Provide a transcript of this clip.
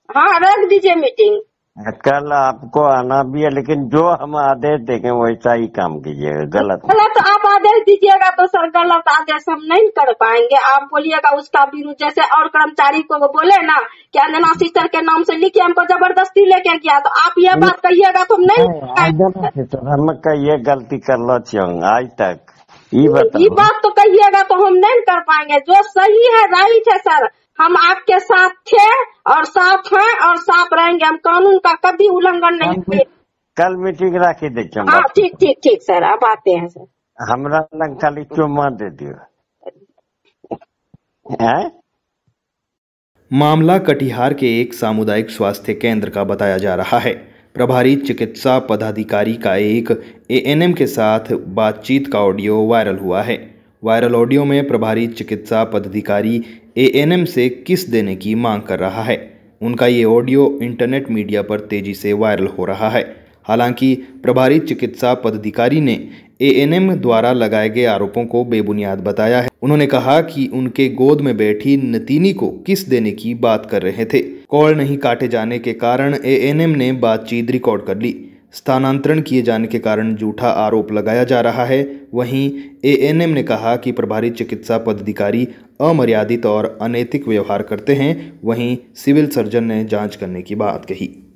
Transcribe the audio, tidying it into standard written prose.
हाँ रख दीजिए मीटिंग। कल आपको आना भी है, लेकिन जो हम आदेश देंगे वैसा ही काम कीजिएगा, गलत नहीं। गलत आप आदेश दीजिएगा तो सर गलत आदेश हम नहीं कर पाएंगे। आप बोलिएगा उसका विरुद्ध, जैसे और कर्मचारी को वो बोले ना कि अंजना सिस्टर के नाम से लिखिए, हमको जबरदस्ती लेके गया, तो आप ये बात कहिएगा तो हम नहीं हम ये गलती कर लो आज तक ये बताओ। बात तो कहिएगा तो हम नहीं कर पाएंगे। जो सही है राइट है सर, हम आपके साथ थे और साथ हैं और साथ रहेंगे। हम कानून का कभी उल्लंघन नहीं किए। कल मीटिंग रखी देखिए। हाँ ठीक ठीक ठीक सर, अब आते हैं सर। हमरा लग खाली चुम्मा दे दियो। मामला कटिहार के एक सामुदायिक स्वास्थ्य केंद्र का बताया जा रहा है। प्रभारी चिकित्सा पदाधिकारी का एक एएनएम के साथ बातचीत का ऑडियो वायरल हुआ है। वायरल ऑडियो में प्रभारी चिकित्सा पदाधिकारी एएनएम से किस देने की मांग कर रहा है। उनका ये ऑडियो इंटरनेट मीडिया पर तेजी से वायरल हो रहा है। हालांकि प्रभारी चिकित्सा पदाधिकारी ने एएनएम द्वारा लगाए गए आरोपों को बेबुनियाद बताया है। उन्होंने कहा कि उनके गोद में बैठी नतीनी को किस देने की बात कर रहे थे। कॉल नहीं काटे जाने के कारण एएनएम ने बातचीत रिकॉर्ड कर ली। स्थानांतरण किए जाने के कारण झूठा आरोप लगाया जा रहा है। वहीं एएनएम ने कहा कि प्रभारी चिकित्सा पदाधिकारी अमर्यादित और अनैतिक व्यवहार करते हैं। वहीं सिविल सर्जन ने जांच करने की बात कही।